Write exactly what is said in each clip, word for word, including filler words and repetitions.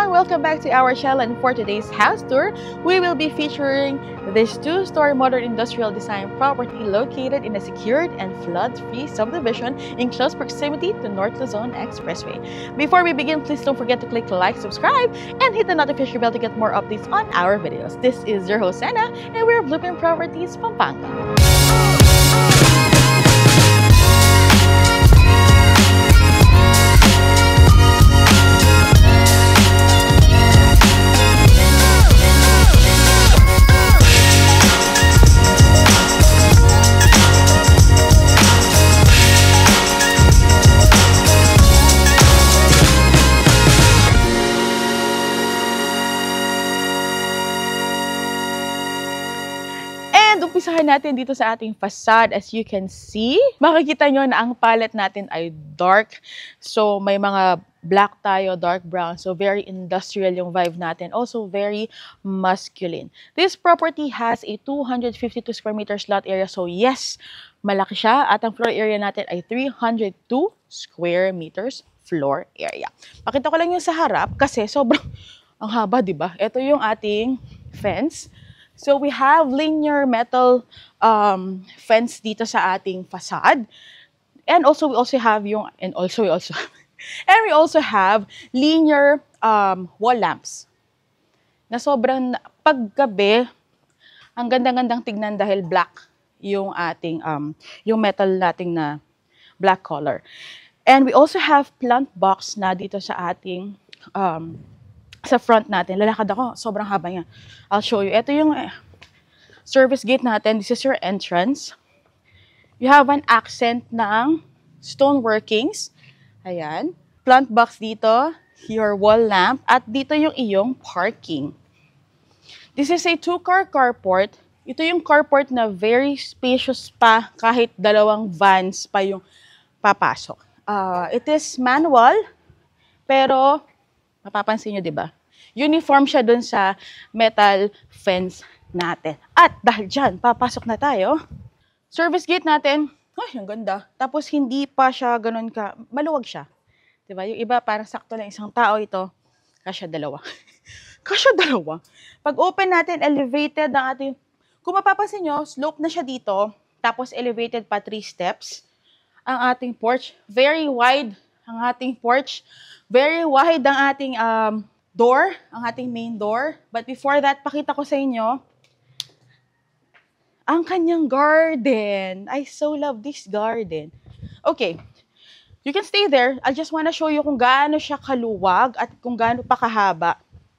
everyone! Welcome back to our channel, and for today's house tour, we will be featuring this two-story modern industrial design property located in a secured and flood-free subdivision in close proximity to North Luzon Expressway. Before we begin, please don't forget to click like, subscribe, and hit the notification bell to get more updates on our videos. This is your host, Anna, and we're Blueprint Properties, Pampanga. Umpisahan natin dito sa ating facade. As you can see, makikita nyo na ang palette natin ay dark. So, may mga black tayo, dark brown. So, very industrial yung vibe natin. Also, very masculine. This property has a two hundred fifty-two square meters lot area. So, yes, malaki siya. At ang floor area natin ay three hundred two square meters floor area. Pakita ko lang yung sa harap kasi sobrang ang haba, di ba? Ito yung ating fence. So, we have linear metal um, fence dito sa ating facade. And also, we also have yung, and also, we also, and we also have linear um, wall lamps. Na sobrang, paggabi, ang ganda-gandang tignan dahil black yung ating, um, yung metal nating na black color. And we also have plant box na dito sa ating, um, sa front natin. Lalakad ako, sobrang haba niya. I'll show you. Ito yung eh, service gate natin. This is your entrance. You have an accent ng stone workings. Ayan. Plant box dito. Your wall lamp. At dito yung iyong parking. This is a two-car carport. Ito yung carport na very spacious pa kahit dalawang vans pa yung papasok. Uh, it is manual, pero mapapansin nyo, di ba? Uniform siya dun sa metal fence natin. At dahil dyan, papasok na tayo. Service gate natin, ay, ang ganda. Tapos hindi pa siya ganun ka, maluwag siya. Di ba? Yung iba, parang sakto lang isang tao ito. Kasya dalawa. Kasya dalawa. Pag open natin, elevated ang ating, kung mapapansin nyo, slope na siya dito. Tapos elevated pa three steps. Ang ating porch, very wide ang ating porch. Very wide ang ating um, door, ang ating main door. But before that, pakita ko sa inyo, ang kanyang garden. I so love this garden. Okay, you can stay there. I just wanna show you kung gaano siya kaluwag at kung gaano pa kahaba.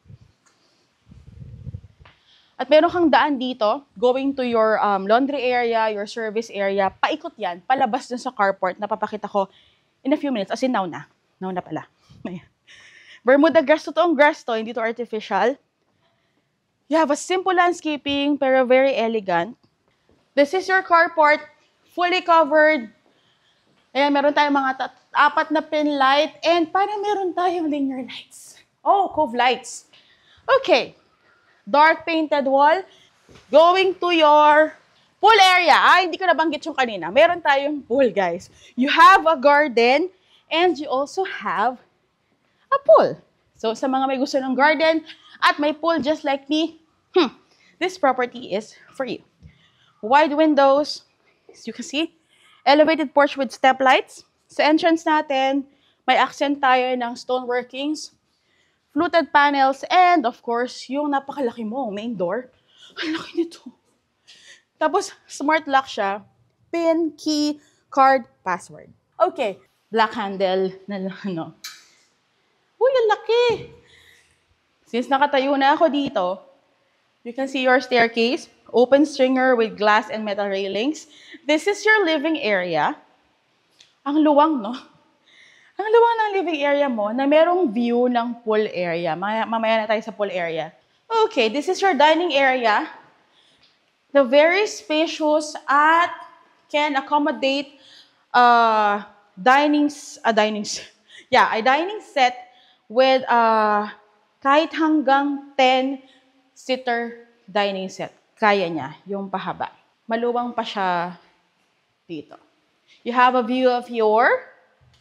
At meron kang daan dito, going to your um, laundry area, your service area. Paikot yan, palabas dun sa carport. Napapakita ko in a few minutes. As in, now na. Now na pala. Bermuda grass, totoong grass to, hindi to artificial. You have a simple landscaping, pero very elegant. This is your carport, fully covered. Ayan, meron tayong mga apat na pin light, and parang meron tayong linear lights. Oh, cove lights. Okay, dark painted wall. Going to your pool area. Ah, hindi ko nabanggit yung kanina. Meron tayong pool, guys. You have a garden, and you also have a pool. So, sa mga may gusto ng garden at may pool just like me, hmm, this property is for you. Wide windows, as you can see, elevated porch with step lights. Sa entrance natin, may accent tayo ng stone workings, fluted panels, and of course, yung napakalaki mo, main door. Ang laki nito. Tapos, smart lock siya. Pin, key, card, password. Okay, black handle na ano. Uy, ang laki! Since nakatayo na ako dito, you can see your staircase, open stringer with glass and metal railings. This is your living area. Ang luwang, no? Ang luwang ng living area mo na merong view ng pool area. Mamaya, mamaya na tayo sa pool area. Okay, this is your dining area. The very spacious at can accommodate uh, dining, a dining, yeah, a dining set with uh, kahit hanggang ten-seater dining set. Kaya niya, yung pahaba. Maluwang pa siya dito. You have a view of your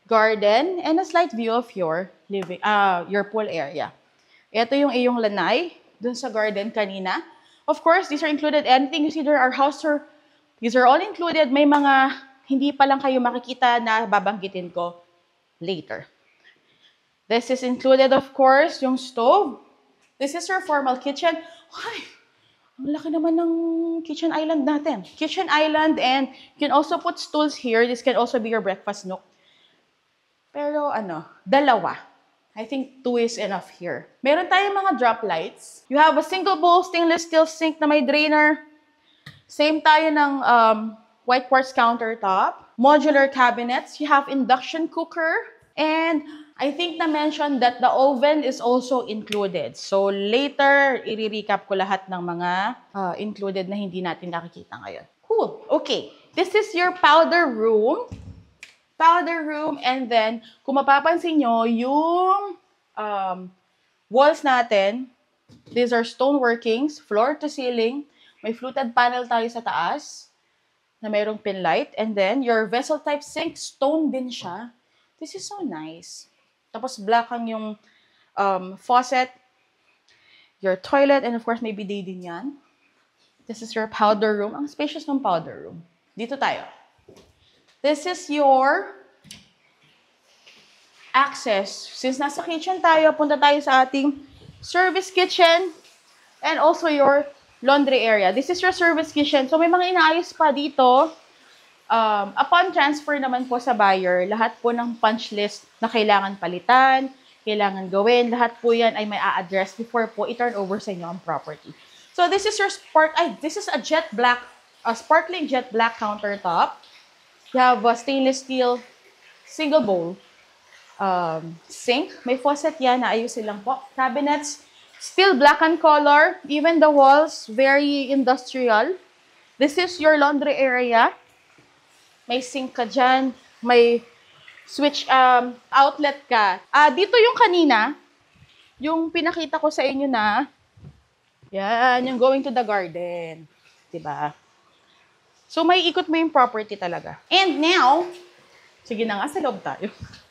garden, and a slight view of your living, uh, your pool area. Ito yung iyong lanay dun sa garden kanina. Of course, these are included. Anything you see there are house tour. These are all included. May mga hindi pa lang kayo makikita na babanggitin ko later. This is included, of course, yung stove. This is your formal kitchen. Ay, ang laki naman ng kitchen island natin. Kitchen island, and you can also put stools here. This can also be your breakfast nook. Pero ano, dalawa. I think two is enough here. Meron tayong mga drop lights. You have a single bowl stainless steel sink na may drainer. Same tayo ng um, white quartz countertop. Modular cabinets. You have induction cooker. And I think na-mention that the oven is also included. So later, i-recap ko lahat ng mga uh, included na hindi natin nakikita ngayon. Cool. Okay. This is your powder room. Powder room, and then, kung mapapansin nyo, yung um, walls natin, these are stone workings, floor to ceiling. May fluted panel tayo sa taas na mayroong pin light. And then, your vessel type sink, stone din siya. This is so nice. Tapos, black ang yung um, faucet, your toilet, and of course, may bidet din yan. This is your powder room. Ang spacious ng powder room. Dito tayo. This is your access. Since nasa kitchen tayo, punta tayo sa ating service kitchen and also your laundry area. This is your service kitchen. So may mga inaayos pa dito. Um, upon transfer naman po sa buyer, lahat po ng punch list na kailangan palitan, kailangan gawin, lahat po yan ay may a-address before po i-turn over sa inyo ang property. So this is your spark, ay, this is a jet black, a sparkling jet black countertop. You have a stainless steel single bowl um, sink. May faucet yan, naayusin lang po. Cabinets, still black and color. Even the walls, very industrial. This is your laundry area. May sink ka dyan. May switch um, outlet ka. Ah, dito yung kanina, yung pinakita ko sa inyo na, yan, yung going to the garden. Diba? So, may ikot mo yung property talaga. And now, sige na nga, sa loob tayo.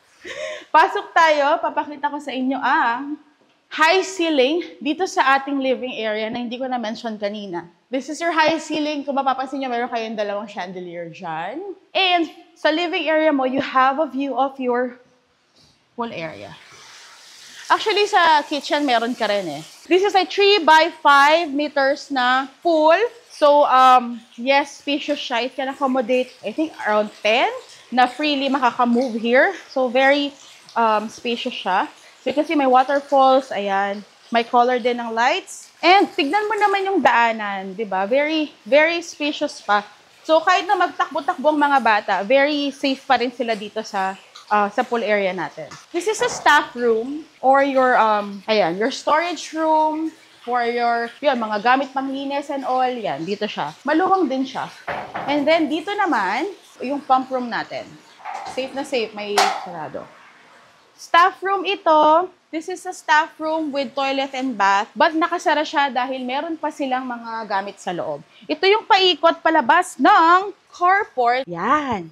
Pasok tayo, papakita ko sa inyo ang high ceiling dito sa ating living area na hindi ko na-mention kanina. This is your high ceiling. Kung mapapansin nyo, meron kayong dalawang chandelier dyan. And sa living area mo, you have a view of your pool area. Actually, sa kitchen, meron ka rin eh. This is a three by five meters na pool. So, um, yes, spacious siya. It can accommodate, I think, around ten na freely makaka-move here. So, very um, spacious siya. So, you can see may waterfalls. Ayan. May color din ng lights. And, tignan mo naman yung daanan. Diba? Very, very spacious pa. So, kahit na magtakbo-takbo ang mga bata, very safe pa rin sila dito sa uh, sa pool area natin. This is a staff room or your, um, ayan, your storage room. For your, yun, mga gamit panglinis and all, yan, dito siya. Maluwang din siya. And then, dito naman, yung pump room natin. Safe na safe, may sarado. Staff room ito. This is a staff room with toilet and bath. But nakasara siya dahil meron pa silang mga gamit sa loob. Ito yung paikot palabas ng carport. Yan.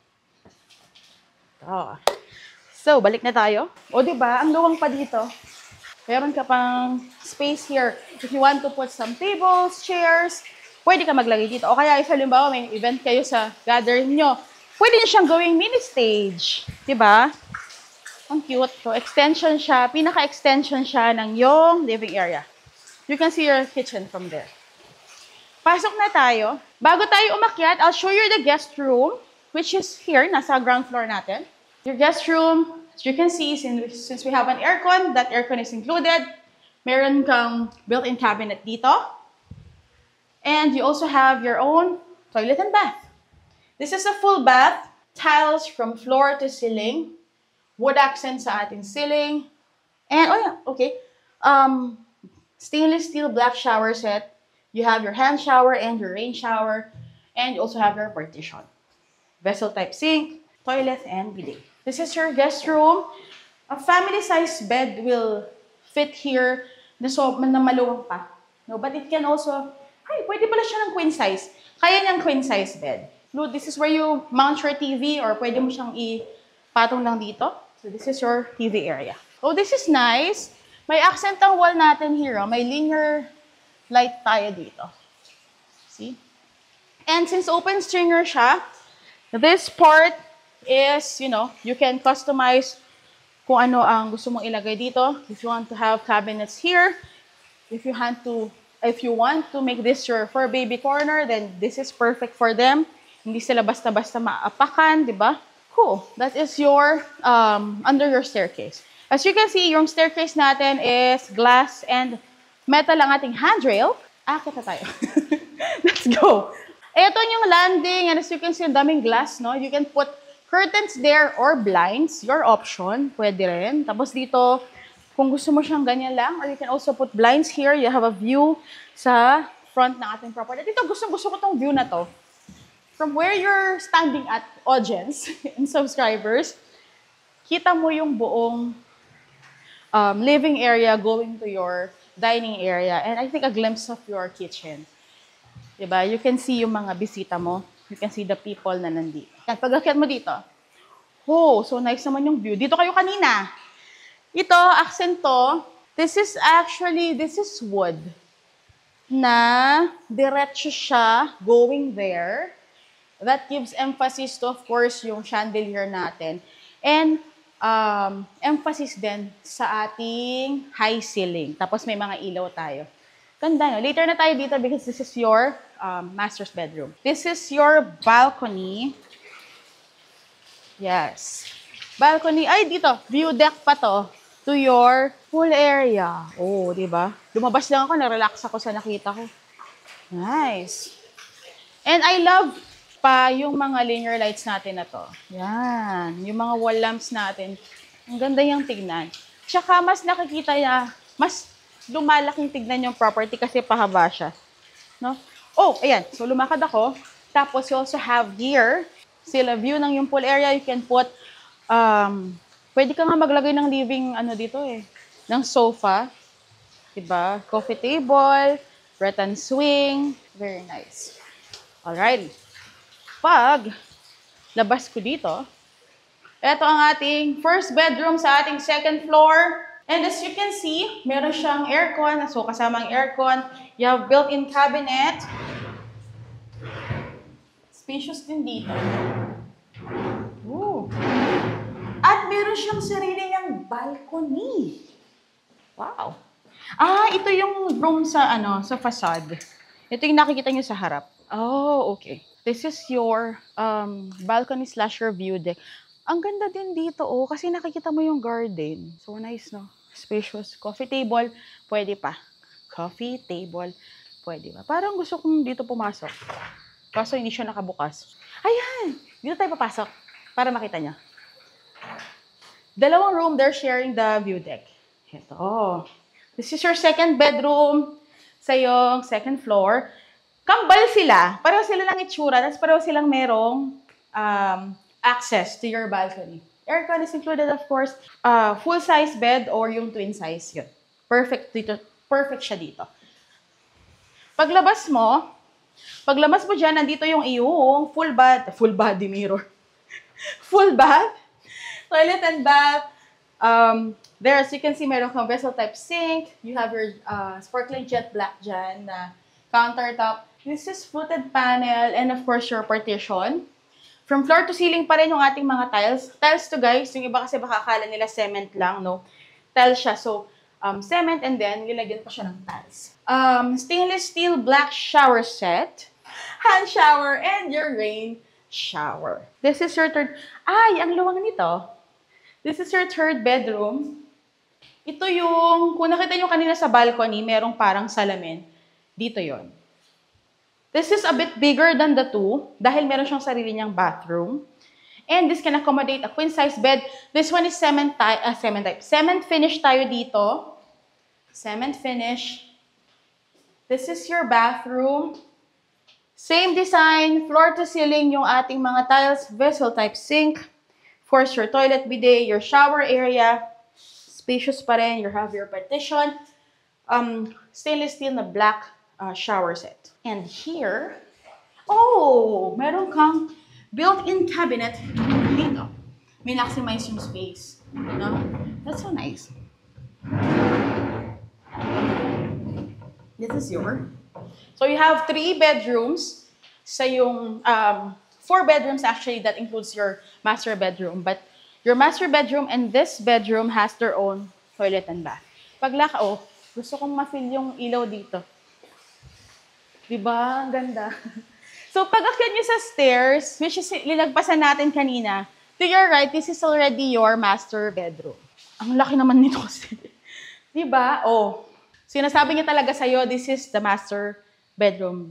Ito. So, balik na tayo. O, diba? Ang luwang pa dito. Meron ka pang space here. If you want to put some tables, chairs, pwede ka maglagay dito. O kaya, if halimbawa may event kayo sa gathering nyo, pwede nyo siyang gawing mini stage. Diba? Ang cute. So, extension siya. Pinaka-extension siya ng yung living area. You can see your kitchen from there. Pasok na tayo. Bago tayo umakyat, I'll show you the guest room, which is here, nasa ground floor natin. Your guest room, as you can see, since, since we have an aircon, that aircon is included. Meron kang built-in cabinet dito. And you also have your own toilet and bath. This is a full bath. Tiles from floor to ceiling. Wood accent sa ating ceiling. And, oh yeah, okay. Um, stainless steel black shower set. You have your hand shower and your rain shower. And you also have your partition. Vessel type sink, toilet, and bidet. This is your guest room. A family-sized bed will fit here na, so, na maluwang pa. No, but it can also, ay, pwede pala siya ng queen size. Kaya niyang queen size bed. No, this is where you mount your T V or pwede mo siyang i, Patong lang dito. So this is your T V area. Oh, this is nice. May accent ang wall natin here. Oh. May linear light tayo dito. See? And since open stringer siya, this part is, you know, you can customize kung ano ang gusto mong ilagay dito. If you want to have cabinets here, if you want to, if you want to make this your fur baby corner, then this is perfect for them. Hindi sila basta-basta maapakan, di ba? Cool. That is your, um, under your staircase. As you can see, yung staircase natin is glass and metal ang ating handrail. Akit na tayo. Let's go. Ito yung landing, and as you can see, ang daming glass, no? You can put curtains there or blinds, your option. Pwede rin. Tapos dito, kung gusto mo siyang ganyan lang, or you can also put blinds here. You have a view sa front ng ating property. Dito, gusto-gusto ko tong view na to. From where you're standing at, audience and subscribers, kita mo yung buong um, living area going to your dining area, and I think a glimpse of your kitchen. Diba? You can see yung mga bisita mo. You can see the people na nandito. At pag-akyat mo dito, oh, so nice naman yung view. Dito kayo kanina. Ito, accent to, this is actually, this is wood na diretso siya going there. That gives emphasis to, of course, yung chandelier natin. And um, emphasis din sa ating high ceiling. Tapos may mga ilaw tayo. Ganda, no? Later na tayo dito because this is your um, master's bedroom. This is your balcony. Yes. Balcony. Ay, dito. View deck pa to. To your pool area. Oh, di ba? Lumabas lang ako, na-relax ako sa nakita ko. Nice. And I love pa yung mga linear lights natin na to. Yan. Yung mga wall lamps natin. Ang ganda yung tignan. Tsaka mas nakikita niya, mas lumalaking tignan yung property kasi pahaba siya. No? Oh, ayan. So, lumakad ako. Tapos, you also have here, still a view ng yung pool area. You can put, um, pwede ka nga maglagay ng living, ano dito eh, ng sofa. Diba? Coffee table, rattan swing. Very nice. Alright. Pag labas ko dito, ito ang ating first bedroom sa ating second floor. And as you can see, meron siyang aircon. So, kasama ang aircon. You have built-in cabinet. Spacious din dito. Ooh. At meron siyang sarili niyang balcony. Wow. Ah, ito yung room sa, ano, sa facade. Ito yung nakikita niyo sa harap. Oh, okay. This is your um, balcony slash your view deck. Ang ganda din dito, oh, kasi nakikita mo yung garden. So nice, no? Spacious. Coffee table, pwede pa. Coffee table, pwede pa. Parang gusto kong dito pumasok. Kaso hindi siya nakabukas. Ayan! Dito tayo papasok para makita niya. Dalawang room, they're sharing the view deck. Ito. This is your second bedroom sa yung second floor. Kambal sila. Pareho sila lang itsura. Tapos pareho silang merong um, access to your balcony. Aircon is included, of course. Uh, full-size bed or yung twin size. Yun. Perfect dito. Perfect siya dito. Paglabas mo, paglabas mo dyan, nandito yung iyong full bath, full body mirror. Full bath, toilet and bath. Um, there, as you can see, meron kang vessel type sink. You have your uh, sparkling jet black dyan na countertop. This is fluted panel and of course your partition. From floor to ceiling pa rin yung ating mga tiles. Tiles to guys, yung iba kasi baka akala nila cement lang, no? Tiles siya. So, um, cement and then nilagyan pa siya ng tiles. Um, stainless steel black shower set. Hand shower and your rain shower. This is your third... Ay, ang luwang nito. This is your third bedroom. Ito yung... Kung nakita nyo kanina sa balcony, merong parang salamin. Dito yon. This is a bit bigger than the two dahil meron siyang sarili niyang bathroom. And this can accommodate a queen-size bed. This one is cement type, uh, cement type. Cement finish tayo dito. Cement finish. This is your bathroom. Same design, floor to ceiling yung ating mga tiles, vessel type sink. Of course, your toilet bidet, your shower area. Spacious pa rin. You have your partition. Um, stainless steel na black uh, shower set. And here, oh, meron kang built-in cabinet dito. Minmaximize yung space. No? That's so nice. This is your. So you have three bedrooms sa yung, um, four bedrooms actually, that includes your master bedroom. But your master bedroom and this bedroom has their own toilet and bath. Paglaka, oh, gusto kong ma-feel yung ilaw dito. Diba? Ang ganda. So pag akyat nyo sa stairs, which is linagpasan natin kanina, to your right, this is already your master bedroom. Ang laki naman nito kasi. Diba? Oh, sinasabi niya talaga sa'yo, this is the master bedroom.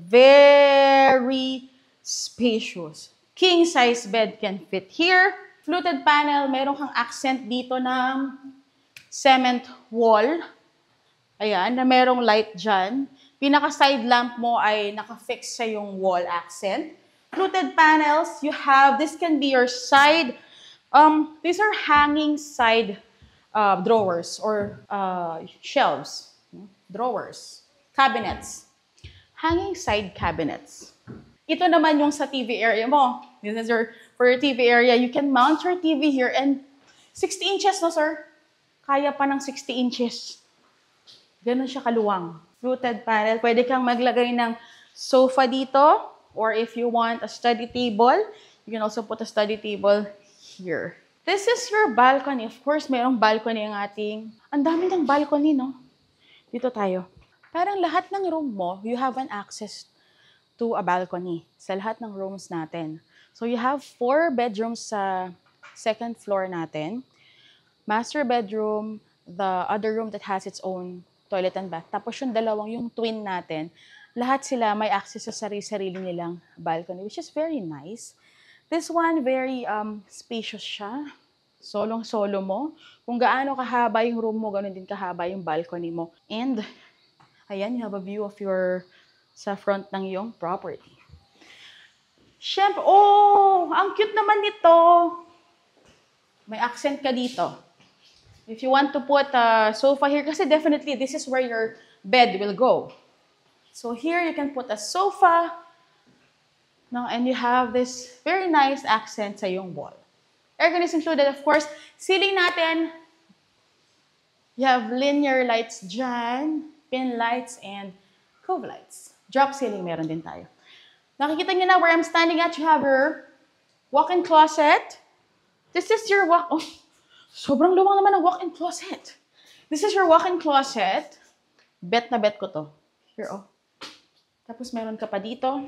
Very spacious. King size bed can fit here. Fluted panel, meron kang accent dito ng cement wall. Ayan, na merong light dyan. Pinaka-side lamp mo ay naka-fix sa yung wall accent. Fluted panels, you have, this can be your side, um, these are hanging side uh, drawers or uh, shelves. Drawers, cabinets, hanging side cabinets. Ito naman yung sa T V area mo. This is your, for your T V area, you can mount your T V here and sixty inches, no sir? Kaya pa ng sixty inches. Ganun siya kaluwang. Fluted panel. Pwede kang maglagay ng sofa dito, or if you want a study table, you can also put a study table here. This is your balcony. Of course, mayroong balcony ang ating, ang dami ng balcony, no? Dito tayo. Parang lahat ng room mo, you have an access to a balcony sa lahat ng rooms natin. So you have four bedrooms sa second floor natin. Master bedroom, the other room that has its own toilet and bath. Tapos yung dalawang, yung twin natin, lahat sila may access sa sarili-sarili nilang balcony, which is very nice. This one, very um, spacious siya. Solong-solo mo. Kung gaano kahaba yung room mo, ganoon din kahaba yung balcony mo. And, ayan, you have a view of your, sa front ng iyong property. Siyempre, oh, ang cute naman nito. May accent ka dito. If you want to put a sofa here, kasi definitely this is where your bed will go. So here you can put a sofa, no, and you have this very nice accent sa iyong wall. Aircon is included, of course. Ceiling natin, you have linear lights dyan, pin lights, and cove lights. Drop ceiling meron din tayo. Nakikita niyo na where I'm standing at, you have your walk-in closet. This is your walk... Oh, sobrang luwang naman ang walk-in closet. This is your walk-in closet. Bet na bet ko to. Here, oh. Tapos meron ka pa dito.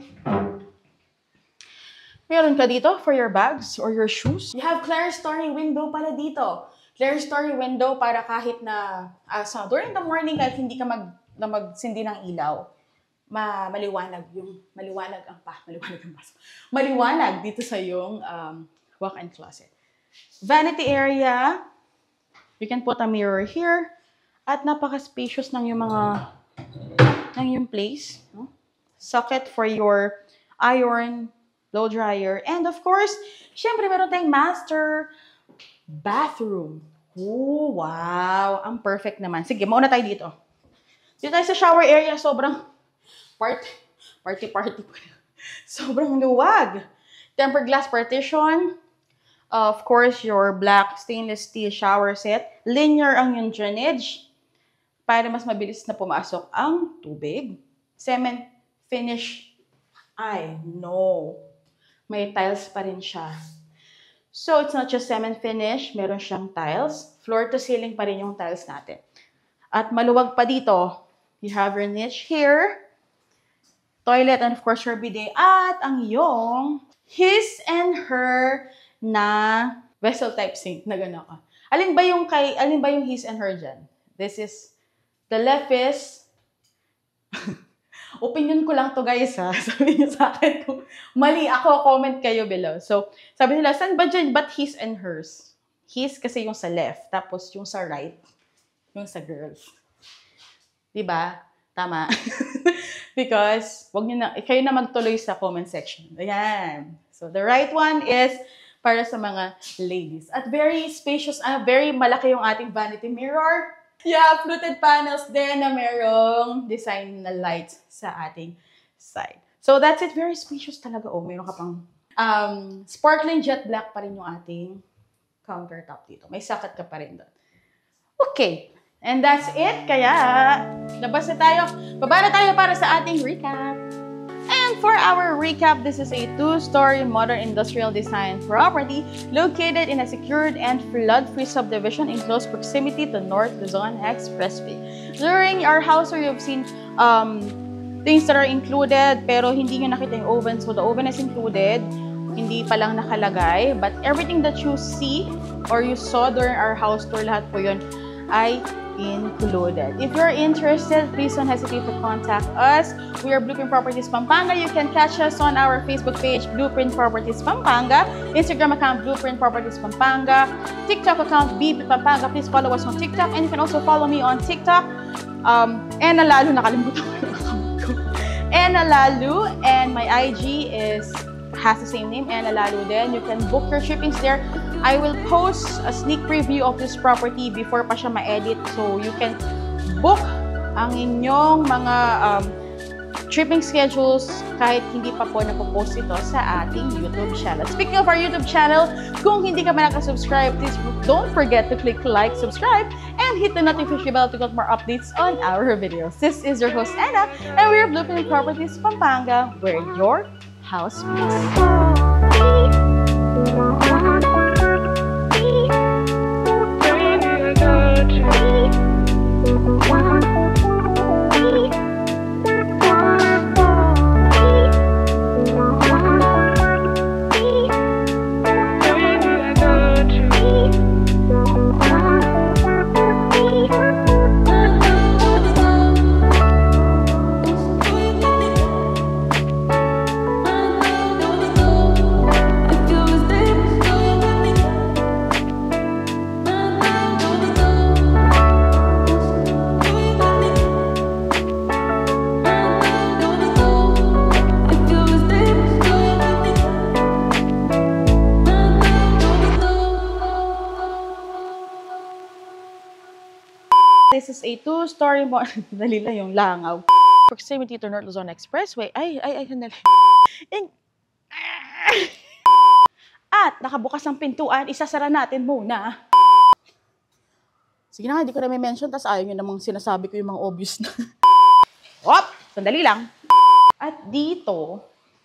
Meron ka dito for your bags or your shoes. You have clerestory window pala dito. Clerestory window para kahit na uh, so during the morning, kahit hindi ka mag, na magsindi ng ilaw, ma maliwanag yung maliwanag ang pa, maliwanag ang paso. Maliwanag dito sa yung um, walk-in closet. Vanity area. You can put a mirror here. At napaka-spacious ng yung mga ng yung place. No? Socket for your iron, blow dryer. And of course, syempre meron tayong master bathroom. Oh, wow. Ang perfect naman. Sige, mauna tayo dito. Dito tayo sa shower area. Sobrang party, party, party. Sobrang luwag. Tempered glass partition. Of course, your black stainless steel shower set. Linear ang yung drainage para mas mabilis na pumasok ang tubig. Cement finish. Ay, no. May tiles pa rin siya. So, it's not just cement finish. Meron siyang tiles. Floor to ceiling pa rin yung tiles natin. At maluwag pa dito. You have your niche here. Toilet and of course your bidet. At ang iyong his and her na vessel type sink na gano'n ka. Alin ba yung kay alin ba yung his and her dyan? This is the left is opinion ko lang to guys ha. Sabi niyo sa akin kung mali ako, comment kayo below. So, sabi nila, saan ba dyan but his and hers? His kasi yung sa left, tapos yung sa right, yung sa girls. Diba? Tama. Because, wag niyo na, kayo na magtuloy sa comment section. Ayan. So, the right one is para sa mga ladies. At very spacious, uh, very malaki yung ating vanity mirror. Yeah, fluted panels din na merong design na lights sa ating side. So, that's it. Very spacious talaga. Oh, meron ka pang um, sparkling jet black pa rin yung ating countertop dito. May sakat ka pa rin doon. Okay. And that's it. Kaya, labas na tayo. Baba na tayo para sa ating recap. And for our recap, this is a two-story modern industrial design property located in a secured and flood-free subdivision in close proximity to North Luzon Expressway. During our house tour, you've seen um, things that are included, pero hindi nyo nakita yung oven. So the oven is included. Hindi pa lang nakalagay. But everything that you see or you saw during our house tour, lahat po yun ay included. If you're interested, please don't hesitate to contact us. We are Blueprint Properties Pampanga. You can catch us on our Facebook page, Blueprint Properties Pampanga, Instagram account, Blueprint Properties Pampanga, TikTok account, B P Pampanga. Please follow us on TikTok, and you can also follow me on TikTok. Um, and lalo, nakalimutan ko yung account ko. And Lalu, and my I G is has the same name, and Lalu din. You can book your shippings there. I will post a sneak preview of this property before pa siya ma-edit, so you can book ang inyong mga um, shipping schedules kahit hindi pa po napopost ito sa ating YouTube channel. Speaking of our YouTube channel, kung hindi ka pa nakasubscribe, please don't forget to click like, subscribe, and hit the notification bell to get more updates on our videos. This is your host, Anna, and we are Blueprint Properties Pampanga, where your house meets. This is a two-story mo... Dali lang yung langaw. Proximity to North Luzon Expressway. Ay, ay, ay, sandali. At nakabukas ang pintuan, isasara natin muna. Sige na nga, hindi ko na may mention, tapos ayaw nyo namang sinasabi ko yung mga obvious na. Op! Sandali lang. At dito,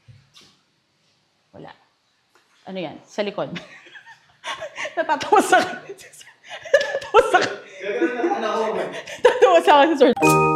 wala. Ano yan? Sa likod. Natatawa sa akin. Natatawa sa akin. Natatawa sa akin, sir.